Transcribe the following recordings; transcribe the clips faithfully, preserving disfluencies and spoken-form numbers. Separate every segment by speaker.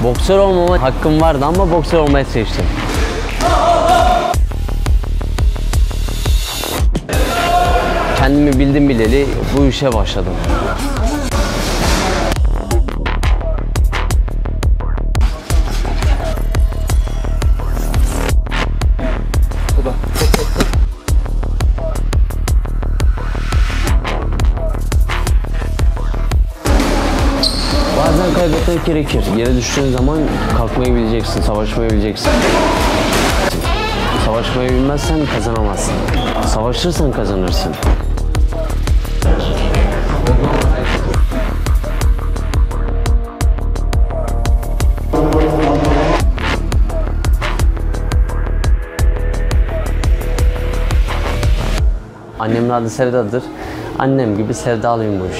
Speaker 1: Boksör olmama hakkım vardı ama boksör olmayı seçtim. Kendimi bildim bileli bu işe başladım. Bazen kaybetmek gerekir. Yere düştüğün zaman kalkmayı bileceksin, savaşmayı bileceksin. Savaşmayı bilmezsen kazanamazsın. Savaşırsan kazanırsın. Annemin adı Sevda'dır. Annem gibi sevdalıyım bu işe.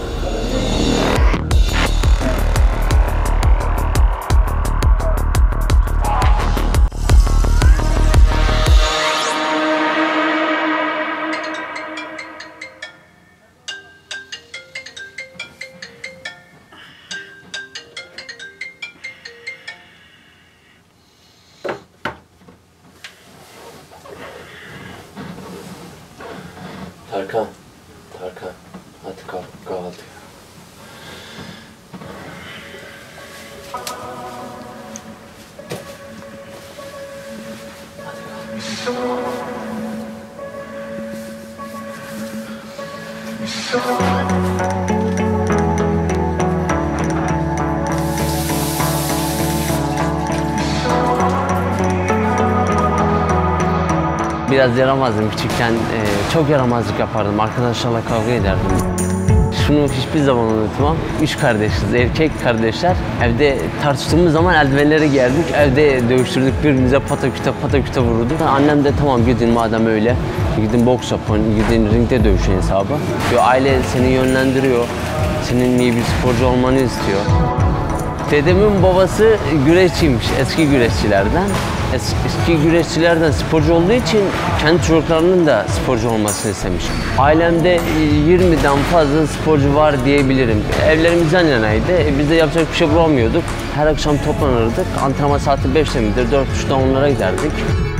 Speaker 1: Tarkan, Tarkan, hadi kalk, kahvaltı. Biraz yaramazdım küçükken, e, çok yaramazlık yapardım, arkadaşlarla kavga ederdim. Şunu hiçbir zaman unutmam, üç kardeşiz, erkek kardeşler. Evde tartıştığımız zaman eldivenleri giyerdik, evde dövüştürdük, birbirimize pataküte pataküte vururduk. Annem de tamam gidin madem öyle, gidin boks yapın, gidin ringde dövüşün hesabı. Diyor, aile seni yönlendiriyor, senin iyi bir sporcu olmanı istiyor. Dedemin babası güreşçiymiş, eski güreşçilerden. Eski güreşçilerden sporcu olduğu için kendi çocuklarının da sporcu olmasını istemiş. Ailemde yirmiden fazla sporcu var diyebilirim. Evlerimiz yan yanaydı. Biz de yapacak bir şey bulamıyorduk. Her akşam toplanırdık. Antrenman saati beşte midir, dört buçukta onlara giderdik.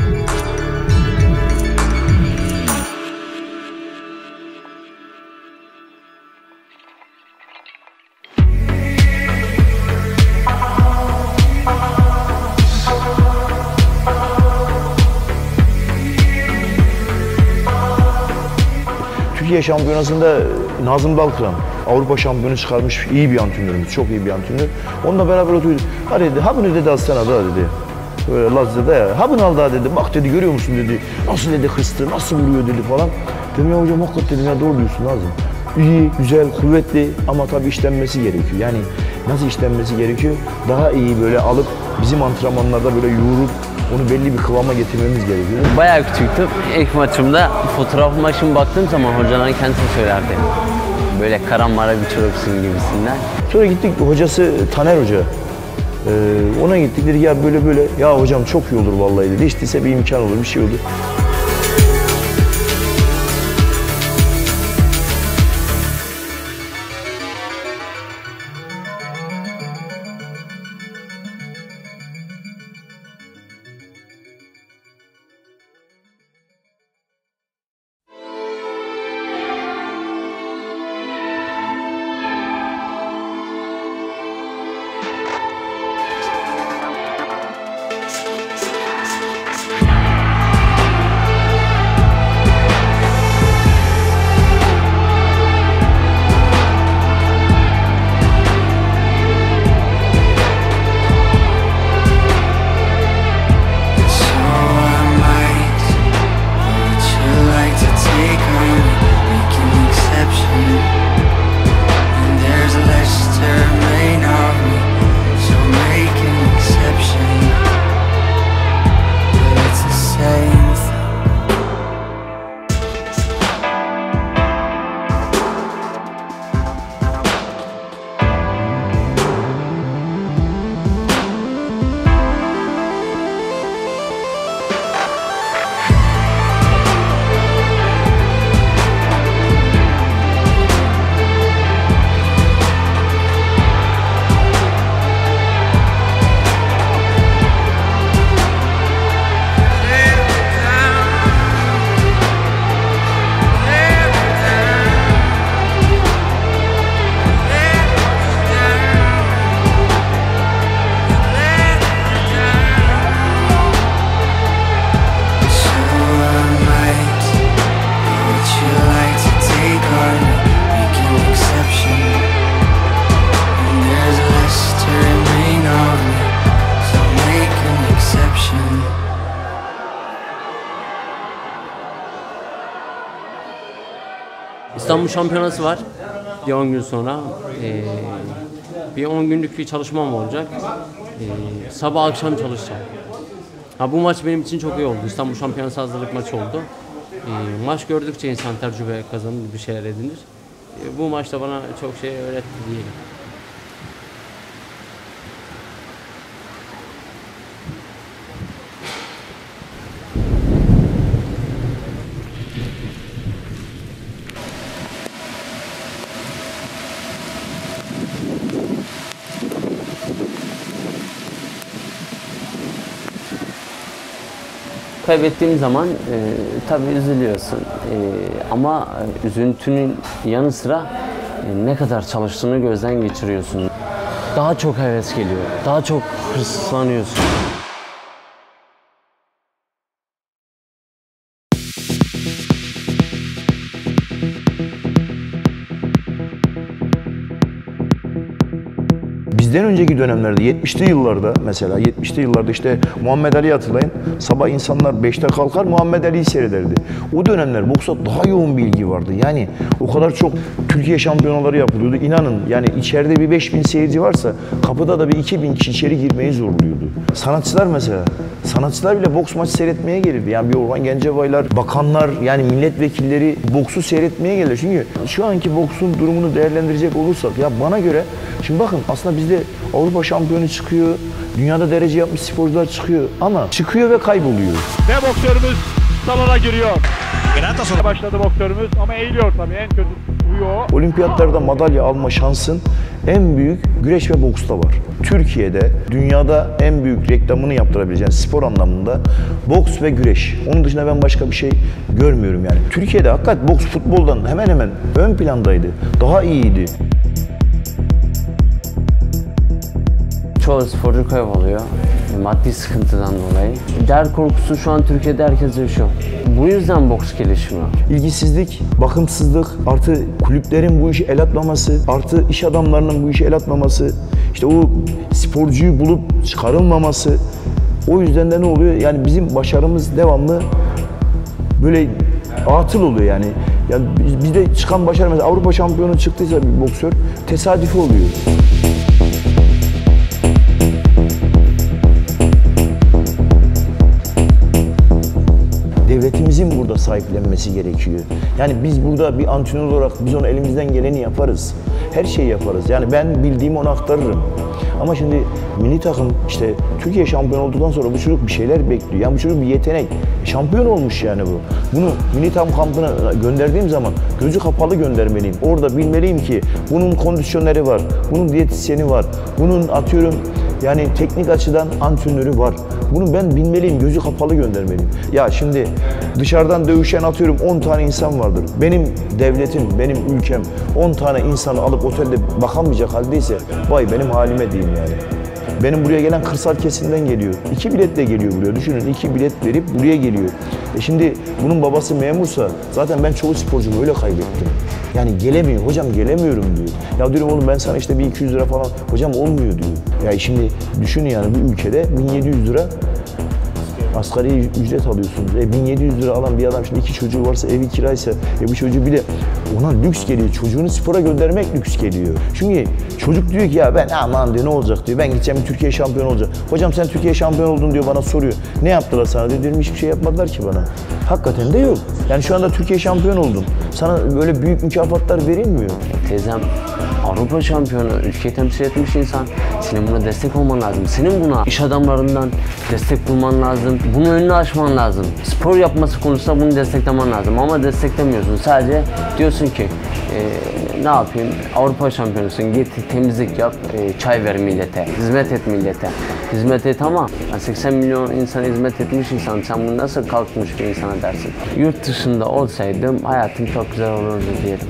Speaker 2: Türkiye Şampiyonası'nda Nazım Dalkıran Avrupa şampiyonu çıkarmış iyi bir antrenörümüz, çok iyi bir antrenör. Onunla beraber oturduk. Ha dedi, ha bunu dedi alsana da dedi. Böyle Lazlı'da ya, ha bunu al daha dedi. Bak dedi, görüyor musun dedi. Nasıl dedi hırstı, nasıl vuruyor dedi falan. Dedim ya hocam hakikaten dedim ya, doğru diyorsun Nazım. İyi, güzel, kuvvetli ama tabii işlenmesi gerekiyor. Yani nasıl işlenmesi gerekiyor? Daha iyi böyle alıp bizim antrenmanlarda böyle yoğurup onu belli bir kıvama getirmemiz gerekiyor.
Speaker 1: Bayağı küçüktüm. İlk maçımda fotoğrafıma şimdi baktığım zaman hocaların kendisi söylerdi. Böyle karamara bir çocuksun gibisinden.
Speaker 2: Sonra gittik, hocası Taner Hoca. Ee, ona gittik, dedi ya böyle böyle. Ya hocam çok iyi olur vallahi dedi. Hiç değilse bir imkan olur, bir şey olur.
Speaker 1: İstanbul Şampiyonası var. Bir on gün sonra. Ee, bir on günlük bir çalışmam olacak. Ee, sabah akşam çalışacağım. Ha, bu maç benim için çok iyi oldu. İstanbul Şampiyonası hazırlık maçı oldu. Ee, maç gördükçe insan tecrübe kazanır, bir şeyler edinir. Ee, bu maçta bana çok şey öğretti diyelim. Kaybettiğim zaman e, tabii üzülüyorsun e, ama üzüntünün yanı sıra e, ne kadar çalıştığını gözden geçiriyorsun. Daha çok heves geliyor, daha çok hırslanıyorsun.
Speaker 2: Bizden önceki dönemlerde yetmişli yıllarda mesela yetmişli yıllarda işte Muhammed Ali'yi hatırlayın. Sabah insanlar beşte kalkar Muhammed Ali'yi seyrederdi. O dönemler boksa daha yoğun bir ilgi vardı. Yani o kadar çok Türkiye şampiyonaları yapılıyordu. İnanın yani içeride bir beş bin seyirci varsa kapıda da bir iki bin kişi içeri girmeyi zorluyordu. Sanatçılar mesela sanatçılar bile boks maçı seyretmeye gelirdi. Yani bir Orhan Gencebaylar, bakanlar yani milletvekilleri boksu seyretmeye gelir. Çünkü şu anki boksun durumunu değerlendirecek olursak ya bana göre şimdi bakın aslında bizde Avrupa şampiyonu çıkıyor, dünyada derece yapmış sporcular çıkıyor ama çıkıyor ve kayboluyor.
Speaker 3: Ve boksörümüz salona giriyor. Genelde sonra başladı boksörümüz ama eğiliyor tabii en kötü uyuyor.
Speaker 2: Olimpiyatlarda madalya alma şansın en büyük güreş ve boksta var. Türkiye'de dünyada en büyük reklamını yaptırabileceğin spor anlamında boks ve güreş. Onun dışında ben başka bir şey görmüyorum yani. Türkiye'de hakikaten boks futboldan hemen hemen ön plandaydı. Daha iyiydi.
Speaker 1: Çoğu sporcu kayboluyor maddi sıkıntıdan dolayı. Der korkusu şu an Türkiye'de herkes yaşıyor. Bu yüzden boks gelişmiyor.
Speaker 2: İlgisizlik, bakımsızlık, artı kulüplerin bu işi el atmaması, artı iş adamlarının bu işi el atmaması, işte o sporcuyu bulup çıkarılmaması. O yüzden de ne oluyor? Yani bizim başarımız devamlı böyle atıl oluyor yani. Yani bizde çıkan başarı mesela Avrupa şampiyonu çıktıysa bir boksör tesadüfi oluyor. Devletimizin burada sahiplenmesi gerekiyor. Yani biz burada bir antrenör olarak biz ona elimizden geleni yaparız. Her şeyi yaparız. Yani ben bildiğimi ona aktarırım. Ama şimdi milli takım işte Türkiye şampiyon olduktan sonra bu çocuk bir şeyler bekliyor. Yani bu çocuk bir yetenek. Şampiyon olmuş yani bu. Bunu milli takım kampına gönderdiğim zaman gözü kapalı göndermeliyim. Orada bilmeliyim ki bunun kondisyoneri var, bunun diyetisyeni var, bunun atıyorum yani teknik açıdan antrenörü var. Bunu ben bilmeliyim, gözü kapalı göndermeliyim. Ya şimdi dışarıdan dövüşen atıyorum on tane insan vardır. Benim devletim, benim ülkem on tane insanı alıp otelde bakamayacak haldeyse vay benim halime diyeyim yani. Benim buraya gelen kırsal kesimden geliyor. İki biletle geliyor buraya. Düşünün iki bilet verip buraya geliyor. E şimdi bunun babası memursa zaten ben çoğu sporcumu öyle kaybettim. Yani gelemiyor. Hocam gelemiyorum diyor. Ya diyorum oğlum ben sana işte bir iki yüz lira falan. Hocam olmuyor diyor. Ya şimdi düşünün yani bir ülkede bin yedi yüz lira asgari ücret alıyorsunuz. E bin yedi yüz lira alan bir adam şimdi iki çocuğu varsa evi kiraysa e bu çocuğu bir de ona lüks geliyor. Çocuğunu spora göndermek lüks geliyor. Çünkü çocuk diyor ki ya ben aman diyor ne olacak diyor. Ben gideceğim Türkiye şampiyonu olacak. Hocam sen Türkiye şampiyon oldun diyor bana soruyor. Ne yaptılar sana diyor. Diyorum hiçbir şey yapmadılar ki bana. Hakikaten de yok. Yani şu anda Türkiye şampiyon oldun. Sana böyle büyük mükafatlar verilmiyor.
Speaker 1: Teyzem Avrupa şampiyonu, ülkeyi temsil etmiş insan. Senin buna destek olman lazım. Senin buna iş adamlarından destek bulman lazım. Bunun önünü açman lazım. Spor yapması konusunda bunu desteklemen lazım. Ama desteklemiyorsun. Sadece diyorsun ki e, ne yapayım? Avrupa şampiyonusun. Git temizlik yap, e, çay ver millete. Hizmet et millete. Hizmet et ama seksen milyon insana hizmet etmiş insan. Sen bunu nasıl kalkmış bir insana dersin? Yurt dışında olsaydım hayatım çok güzel olurdu diyelim.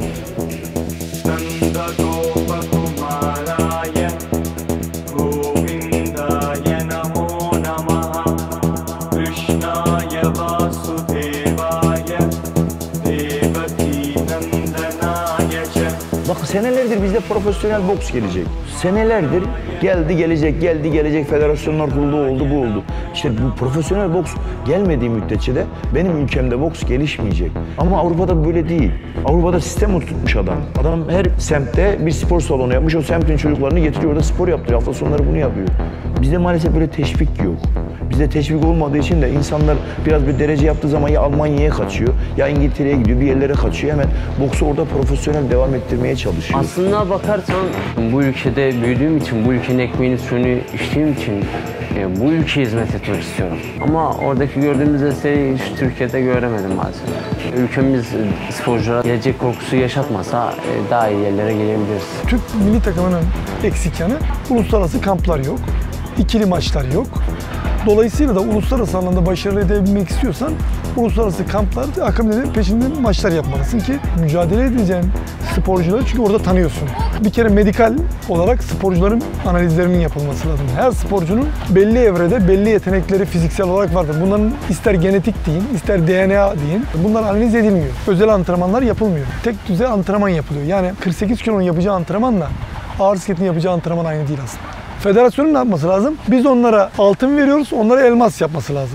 Speaker 2: Bak senelerdir bizde profesyonel boks gelecek. Senelerdir geldi gelecek, geldi gelecek, federasyonlar kuruldu, oldu bu oldu. İşte bu profesyonel boks gelmediği müddetçe de benim ülkemde boks gelişmeyecek. Ama Avrupa'da böyle değil. Avrupa'da sistem oturtmuş adam. Adam her semtte bir spor salonu yapmış. O semtin çocuklarını getiriyor, orada spor yaptırıyor. Hafta sonları bunu yapıyor. Bizde maalesef böyle teşvik yok. Bizde teşvik olmadığı için de insanlar biraz bir derece yaptığı zaman ya Almanya'ya kaçıyor, ya İngiltere'ye gidiyor, bir yerlere kaçıyor. Hemen boksu orada profesyonel devam ettirmeye çalışıyor.
Speaker 1: Aslına bakarsan bu ülkede büyüdüğüm için, bu ülkenin ekmeğini suyunu içtiğim için e, bu ülkeye hizmet etmek istiyorum. Ama oradaki gördüğümüz desteği hiç Türkiye'de göremedim maalesef. Ülkemiz sporculara gelecek korkusu yaşatmasa e, daha iyi yerlere gelebiliriz.
Speaker 4: Türk milli takımının eksik yanı uluslararası kamplar yok, ikili maçlar yok. Dolayısıyla da uluslararası alanda başarılı edebilmek istiyorsan uluslararası kamplar, akademilerin peşinde maçlar yapmalısın ki mücadele edeceğin sporcuları çünkü orada tanıyorsun. Bir kere medikal olarak sporcuların analizlerinin yapılması lazım. Her sporcunun belli evrede belli yetenekleri fiziksel olarak vardır. Bunların ister genetik deyin, ister D N A deyin. Bunlar analiz edilmiyor. Özel antrenmanlar yapılmıyor. Tek düzey antrenman yapılıyor. Yani kırk sekiz kilonun yapacağı antrenmanla ağır bisikletin yapacağı antrenman aynı değil aslında. Federasyonun ne yapması lazım? Biz onlara altın veriyoruz, onlara elmas yapması lazım.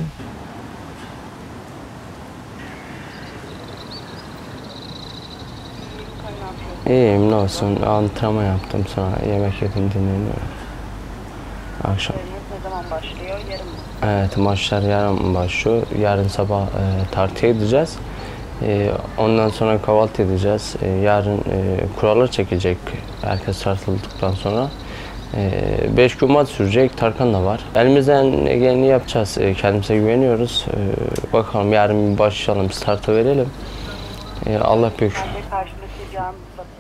Speaker 5: İyiyim, ne olsun. Antrenman yaptım, sonra yemek yedim, dinleniyorum. Akşam.
Speaker 6: Ne zaman başlıyor? Yarın mı?
Speaker 5: Evet, maçlar yarın başlıyor. Yarın sabah e, tartıya gideceğiz. E, ondan sonra kahvaltı edeceğiz. E, yarın e, kurallar çekecek herkes tartıldıktan sonra. E, beş gün maç sürecek, Tarkan da var. Elimizden geleni yapacağız, e, kendimize güveniyoruz. E, bakalım yarın bir başlayalım, startı verelim. E, Allah büyük.
Speaker 6: Bence karşılaşacağımız bakıyorum.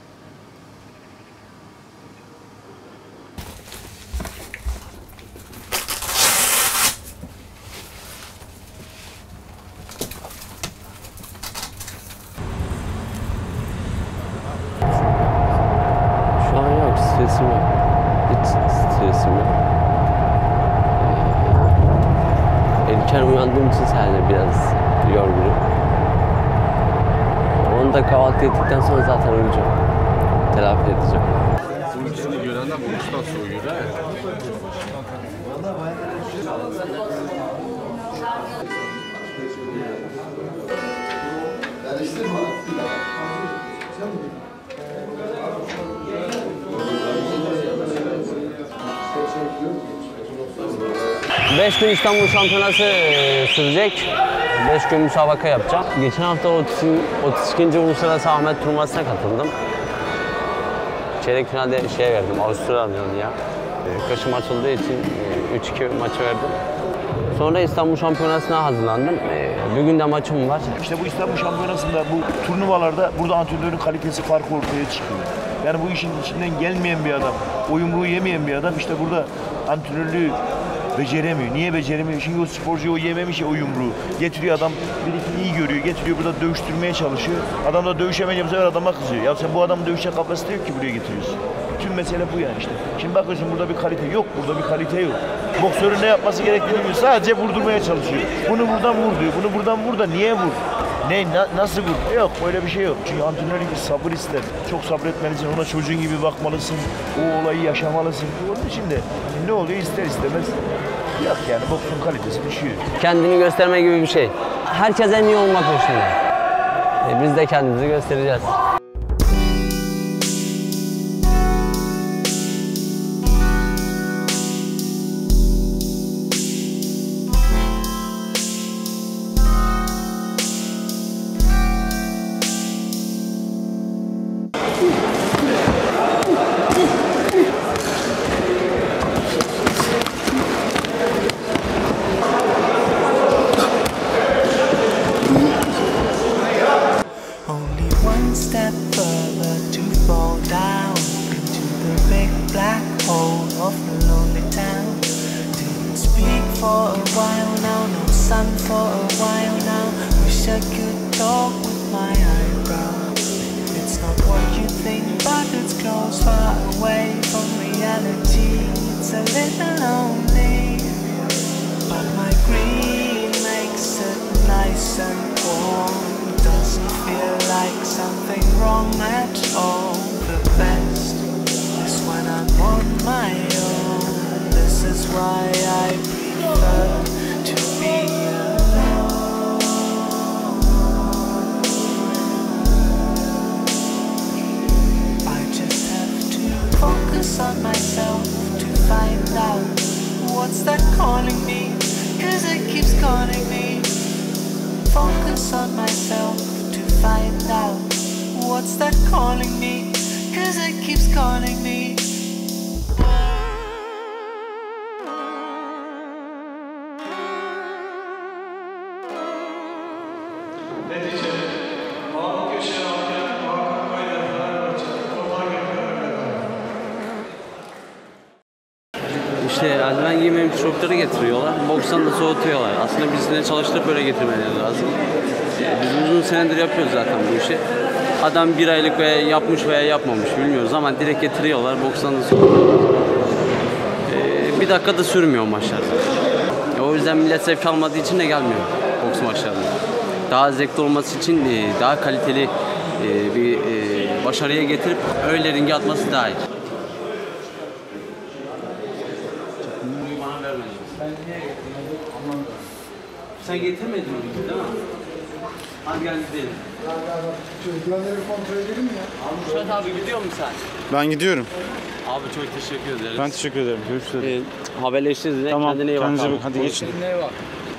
Speaker 1: Şu an yok, stresim yok. Hiç stresim yok. Ee, erken uyandığım için sadece biraz yorgunum. Onu da kahvaltı ettikten sonra zaten uyuyacağım. Telafi edeceğim.
Speaker 7: Uykusunu görenden uykusundan soğuyor ha.
Speaker 1: Beş gün İstanbul Şampiyonası e, sürecek. Beş gün müsabaka yapacağım. Geçen hafta otuz ikinci Uluslararası Ahmet Turnuvası'na katıldım. Çeyrek finalde şeye verdim, Avustralya'ya. Kaşı maç olduğu için üç iki maçı verdim. Sonra İstanbul Şampiyonası'na hazırlandım. Bir gün de maçım var.
Speaker 2: İşte bu İstanbul Şampiyonası'nda, bu turnuvalarda burada antrenörün kalitesi farkı ortaya çıkıyor. Yani bu işin içinden gelmeyen bir adam, o yumruğu yemeyen bir adam işte burada antrenörlüğü beceremiyor. Niye beceremiyor? Çünkü o sporcu o yememiş ya o yumruğu. Getiriyor adam, bir iki iyi görüyor, getiriyor burada dövüştürmeye çalışıyor. Adam da dövüşemeyince bu sefer adama kızıyor. Ya sen bu adamın dövüşecek kapasite yok ki buraya getiriyorsun. Tüm mesele bu yani işte. Şimdi bakıyorsun burada bir kalite yok, burada bir kalite yok. Boksörün ne yapması gerektiğini bilmiyor. Sadece vurdurmaya çalışıyor. Bunu buradan vur diyor, bunu buradan vur da niye vur? Ne, na, nasıl vur? Yok, öyle bir şey yok. Çünkü antrenörlük sabır ister. Çok sabretmelisin, ona çocuğun gibi bakmalısın. O olayı yaşamalısın. Onun için de ne oluyor ister istemez. Yok yani boksun kalitesi düşüyor.
Speaker 1: Kendini gösterme gibi bir şey. Herkes en iyi olmak peşinde. E, biz de kendimizi göstereceğiz.
Speaker 8: Step further to fall down into the big black hole of the lonely town. Didn't speak for a while now, no sun for a while now. Wish I could talk with my eyebrows. It's not what you think, but it's close, far away from reality. It's a little lonely, but my green makes it nice and warm. Doesn't feel like something wrong at all. The best is when I'm on my own. This is why I prefer close on myself to find out what's that calling me, cause it keeps calling me.
Speaker 1: İşte eldiven giymeyip çocukları getiriyorlar, bokstan da soğutuyorlar. Aslında birisine çalıştırıp böyle getirmeleri lazım. Biz uzun senedir yapıyoruz zaten bu işi. Adam bir aylık veya yapmış veya yapmamış bilmiyoruz ama direkt getiriyorlar, bokstan da soğutuyorlar. Ee, bir dakika da sürmüyor maçlar. O yüzden millet zevk almadığı için de gelmiyor boks maçlarına. Daha zevkli olması için daha kaliteli bir başarıya getirip öyle ringe atması daha iyi. Sen getirmedin mi değil mi? Hadi gel gidelim.
Speaker 4: Çocukları kontrol edelim mi ya?
Speaker 1: Abi Murat abi gidiyor musun sen?
Speaker 9: Ben gidiyorum.
Speaker 1: Abi çok teşekkür ederiz.
Speaker 9: Ben teşekkür ederim. Görüşürüz.
Speaker 1: Ee, haberleşiriz yine.
Speaker 9: Tamam.
Speaker 1: Kendine iyi bak.
Speaker 9: Kendinize
Speaker 1: Abi.
Speaker 9: bak. Hadi geçin.
Speaker 1: Kendine iyi bak.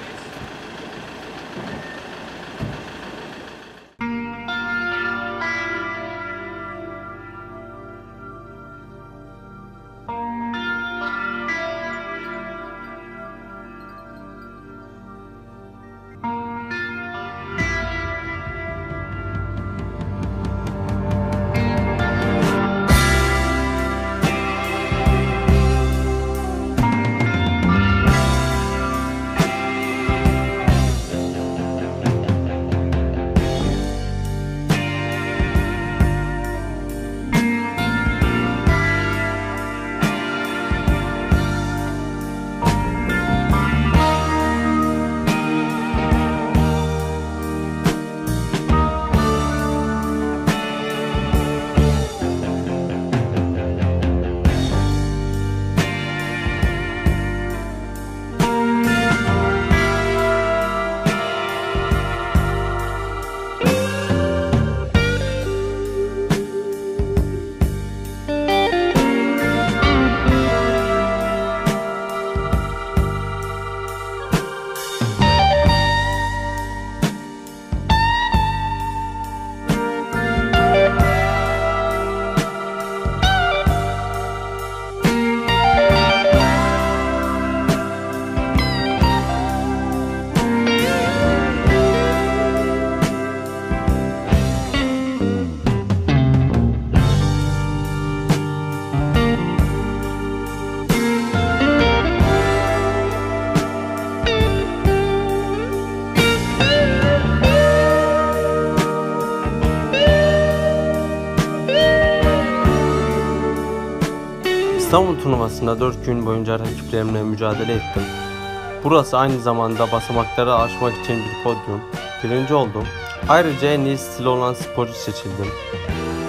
Speaker 5: İstanbul turnuvasında dört gün boyunca rakiplerimle mücadele ettim. Burası aynı zamanda basamakları aşmak için bir podyum. Birinci oldum. Ayrıca en iyi stil olan sporcu seçildim.